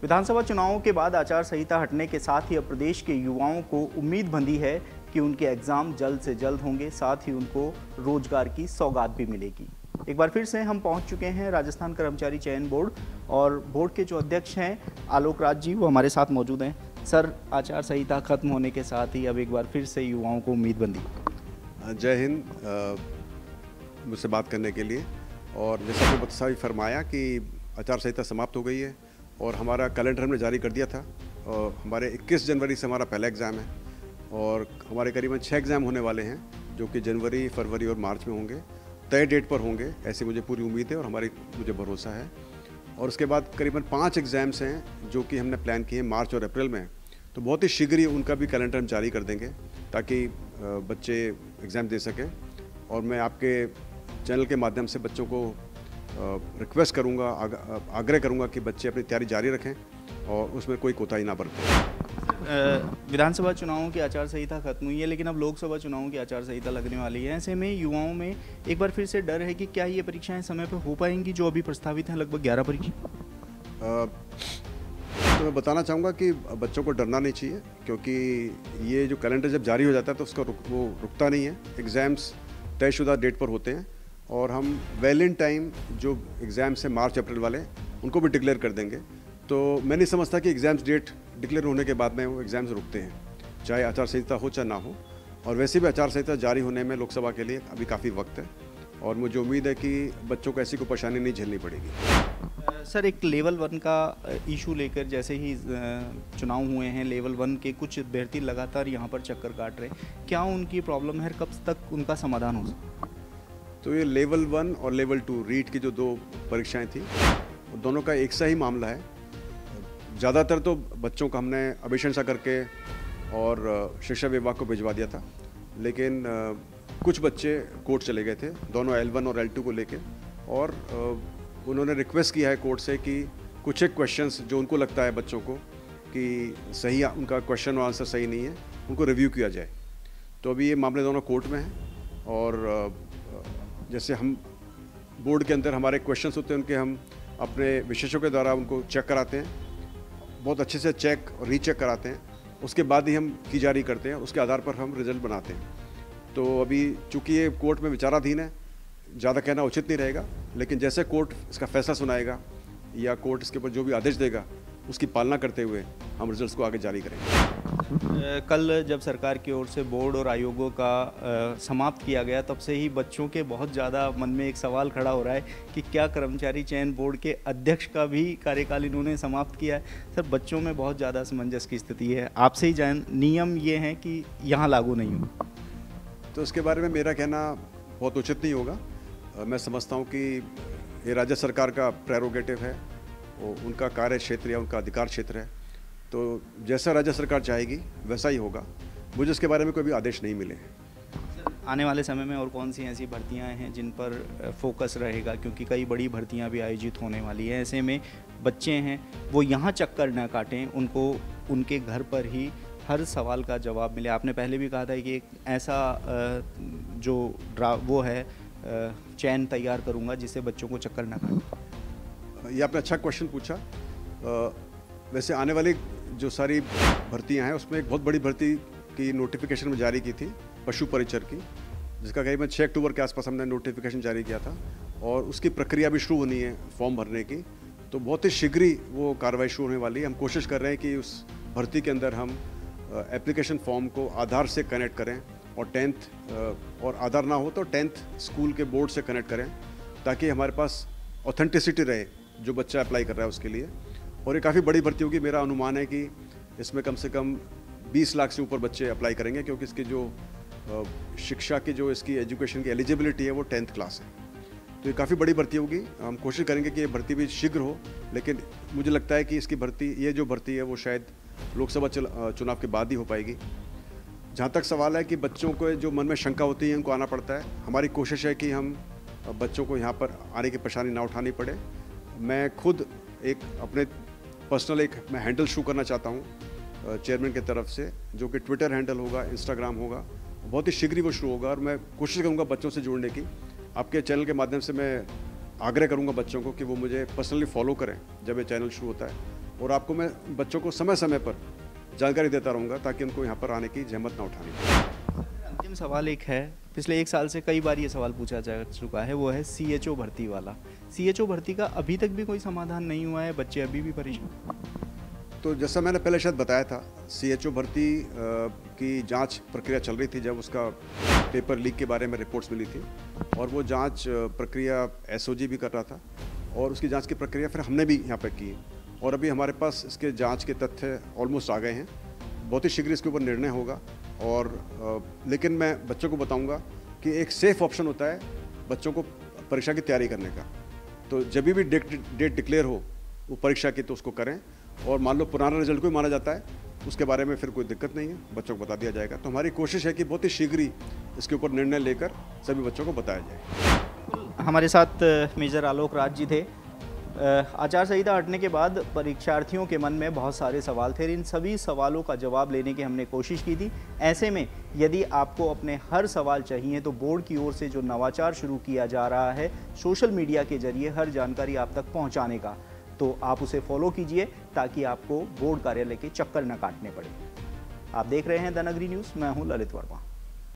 विधानसभा चुनावों के बाद आचार संहिता हटने के साथ ही अब प्रदेश के युवाओं को उम्मीद बंधी है कि उनके एग्जाम जल्द से जल्द होंगे, साथ ही उनको रोजगार की सौगात भी मिलेगी। एक बार फिर से हम पहुंच चुके हैं राजस्थान कर्मचारी चयन बोर्ड और बोर्ड के जो अध्यक्ष हैं आलोक राज जी, वो हमारे साथ मौजूद हैं। सर, आचार संहिता खत्म होने के साथ ही अब एक बार फिर से युवाओं को उम्मीद बंधी। जय हिंद, मुझसे बात करने के लिए। और जैसा कि बताया फरमाया कि आचार संहिता समाप्त हो गई है और हमारा कैलेंडर हमने जारी कर दिया था और हमारे 21 जनवरी से हमारा पहला एग्ज़ाम है और हमारे करीबन 6 एग्ज़ाम होने वाले हैं जो कि जनवरी, फरवरी और मार्च में होंगे। तय डेट पर होंगे ऐसी मुझे पूरी उम्मीद है और मुझे भरोसा है। और उसके बाद करीबन 5 एग्ज़ाम्स हैं जो कि हमने प्लान किए हैं मार्च और अप्रैल में, तो बहुत ही शीघ्र ही उनका भी कैलेंडर हम जारी कर देंगे ताकि बच्चे एग्ज़ाम दे सकें। और मैं आपके चैनल के माध्यम से बच्चों को रिक्वेस्ट करूंगा, आग्रह करूंगा कि बच्चे अपनी तैयारी जारी रखें और उसमें कोई कोताही ना बरतें। विधानसभा चुनावों की आचार संहिता खत्म हुई है, लेकिन अब लोकसभा चुनावों की आचार संहिता लगने वाली है। ऐसे में युवाओं में एक बार फिर से डर है कि क्या ये परीक्षाएं समय पर हो पाएंगी, जो अभी प्रस्तावित हैं लगभग 11 परीक्षा। तो मैं बताना चाहूँगा कि बच्चों को डरना नहीं चाहिए, क्योंकि ये जो कैलेंडर जब जारी हो जाता है तो उसका वो रुकता नहीं है। एग्ज़ाम्स तयशुदा डेट पर होते हैं और हम वेल इन टाइम जो एग्ज़ाम्स हैं मार्च अप्रैल वाले, उनको भी डिक्लेयर कर देंगे। तो मैं नहीं समझता कि एग्ज़ाम्स डेट डिक्लेयर होने के बाद में वो एग्ज़ाम्स रुकते हैं, चाहे आचार संहिता हो चाहे ना हो। और वैसे भी आचार संहिता जारी होने में लोकसभा के लिए अभी काफ़ी वक्त है और मुझे उम्मीद है कि बच्चों को ऐसी कोई परेशानी नहीं झेलनी पड़ेगी। सर, एक लेवल 1 का इशू लेकर जैसे ही चुनाव हुए हैं, लेवल 1 के कुछ अभ्यर्थी लगातार यहाँ पर चक्कर काट रहे हैं, क्या उनकी प्रॉब्लम है, कब तक उनका समाधान हो सकता है? तो ये लेवल 1 और लेवल 2 रीट की जो 2 परीक्षाएं थी, दोनों का एक सा ही मामला है। ज़्यादातर तो बच्चों को हमने अभिशंसा करके और शिक्षा विभाग को भिजवा दिया था, लेकिन कुछ बच्चे कोर्ट चले गए थे, दोनों L1 और L2 को लेके, और उन्होंने रिक्वेस्ट किया है कोर्ट से कि कुछ एक क्वेश्चंस जो उनको लगता है बच्चों को कि सही, उनका क्वेश्चन और आंसर सही नहीं है, उनको रिव्यू किया जाए। तो अभी ये मामले दोनों कोर्ट में हैं और जैसे हम बोर्ड के अंदर हमारे क्वेश्चंस होते हैं, उनके हम अपने विशेषज्ञों के द्वारा उनको चेक कराते हैं, बहुत अच्छे से चेक और रीचेक कराते हैं, उसके बाद ही हम की जारी करते हैं, उसके आधार पर हम रिजल्ट बनाते हैं। तो अभी चूँकि ये कोर्ट में विचाराधीन है, ज़्यादा कहना उचित नहीं रहेगा, लेकिन जैसे कोर्ट इसका फैसला सुनाएगा या कोर्ट इसके ऊपर जो भी आदेश देगा उसकी पालना करते हुए हम रिजल्ट्स को आगे जारी करेंगे। कल जब सरकार की ओर से बोर्ड और आयोगों का समाप्त किया गया, तब से ही बच्चों के बहुत ज़्यादा मन में एक सवाल खड़ा हो रहा है कि क्या कर्मचारी चयन बोर्ड के अध्यक्ष का भी कार्यकाल इन्होंने समाप्त किया है। सर, बच्चों में बहुत ज़्यादा असमंजस की स्थिति है, आपसे ही जान, नियम ये हैं कि यहाँ लागू नहीं हो, तो इसके बारे में मेरा कहना बहुत उचित नहीं होगा। मैं समझता हूँ कि ये राज्य सरकार का प्रेरोगेटिव है, वो उनका कार्य क्षेत्र या उनका अधिकार क्षेत्र है, तो जैसा राज्य सरकार चाहेगी वैसा ही होगा। मुझे इसके बारे में कोई भी आदेश नहीं मिले हैं। आने वाले समय में और कौन सी ऐसी भर्तियां हैं जिन पर फोकस रहेगा, क्योंकि कई बड़ी भर्तियां भी आयोजित होने वाली हैं। ऐसे में बच्चे हैं वो यहाँ चक्कर न काटें, उनको उनके घर पर ही हर सवाल का जवाब मिले। आपने पहले भी कहा था कि एक ऐसा जो वो है चयन तैयार करूँगा जिससे बच्चों को चक्कर न काटे। ये आपने अच्छा क्वेश्चन पूछा। वैसे आने वाली जो सारी भर्तियां हैं उसमें एक बहुत बड़ी भर्ती की नोटिफिकेशन में जारी की थी, पशु परिचर की, जिसका करीबन 6 अक्टूबर के आसपास हमने नोटिफिकेशन जारी किया था और उसकी प्रक्रिया भी शुरू होनी है फॉर्म भरने की। तो बहुत ही शीघ्र ही वो कार्रवाई शुरू होने वाली है। हम कोशिश कर रहे हैं कि उस भर्ती के अंदर हम एप्लीकेशन फॉर्म को आधार से कनेक्ट करें और 10th और आधार ना हो तो 10th स्कूल के बोर्ड से कनेक्ट करें, ताकि हमारे पास ऑथेंटिसिटी रहे जो बच्चा अप्लाई कर रहा है उसके लिए। और ये काफ़ी बड़ी भर्ती होगी। मेरा अनुमान है कि इसमें कम से कम 20 लाख से ऊपर बच्चे अप्लाई करेंगे, क्योंकि इसकी जो शिक्षा की जो इसकी एजुकेशन की एलिजिबिलिटी है वो 10th क्लास है। तो ये काफ़ी बड़ी भर्ती होगी। हम कोशिश करेंगे कि ये भर्ती भी शीघ्र हो, लेकिन मुझे लगता है कि इसकी भर्ती, ये जो भर्ती है वो शायद लोकसभा चुनाव के बाद ही हो पाएगी। जहाँ तक सवाल है कि बच्चों को जो मन में शंका होती है उनको आना पड़ता है, हमारी कोशिश है कि हम बच्चों को यहाँ पर आने की परेशानी ना उठानी पड़े। मैं खुद एक अपने पर्सनल मैं हैंडल शुरू करना चाहता हूँ चेयरमैन की तरफ से, जो कि ट्विटर हैंडल होगा, इंस्टाग्राम होगा, बहुत ही शीघ्र वो शुरू होगा और मैं कोशिश करूँगा बच्चों से जुड़ने की। आपके चैनल के माध्यम से मैं आग्रह करूँगा बच्चों को कि वो मुझे पर्सनली फॉलो करें जब ये चैनल शुरू होता है, और आपको मैं बच्चों को समय समय पर जानकारी देता रहूँगा ताकि उनको यहाँ पर आने की जहमत ना उठानी पड़े। अंतिम सवाल एक है, पिछले 1 साल से कई बार ये सवाल पूछा जा चुका है, वो है CHO भर्ती वाला। CHO भर्ती का अभी तक भी कोई समाधान नहीं हुआ है, बच्चे अभी भी परेशान। तो जैसा मैंने पहले शायद बताया था, CHO भर्ती की जांच प्रक्रिया चल रही थी जब उसका पेपर लीक के बारे में रिपोर्ट्स मिली थी, और वो जांच प्रक्रिया SOG भी कर रहा था, और उसकी जांच की प्रक्रिया फिर हमने भी यहाँ पर की, और अभी हमारे पास इसके जांच के तथ्य ऑलमोस्ट आ गए हैं। बहुत ही शीघ्र इसके ऊपर निर्णय होगा, और लेकिन मैं बच्चों को बताऊंगा कि एक सेफ ऑप्शन होता है बच्चों को परीक्षा की तैयारी करने का। तो जब भी डेट डिक्लेयर हो वो परीक्षा की, तो उसको करें, और मान लो पुराना रिजल्ट कोई माना जाता है उसके बारे में फिर कोई दिक्कत नहीं है, बच्चों को बता दिया जाएगा। तो हमारी कोशिश है कि बहुत ही शीघ्र ही इसके ऊपर निर्णय लेकर सभी बच्चों को बताया जाए। हमारे साथ मेजर आलोक राज जी थे। आचार संहिता हटने के बाद परीक्षार्थियों के मन में बहुत सारे सवाल थे, इन सभी सवालों का जवाब लेने की हमने कोशिश की थी। ऐसे में यदि आपको अपने हर सवाल चाहिए तो बोर्ड की ओर से जो नवाचार शुरू किया जा रहा है सोशल मीडिया के जरिए हर जानकारी आप तक पहुंचाने का, तो आप उसे फॉलो कीजिए ताकि आपको बोर्ड कार्यालय के चक्कर न काटने पड़े। आप देख रहे हैं द नगरी न्यूज़, मैं हूं ललित वर्मा।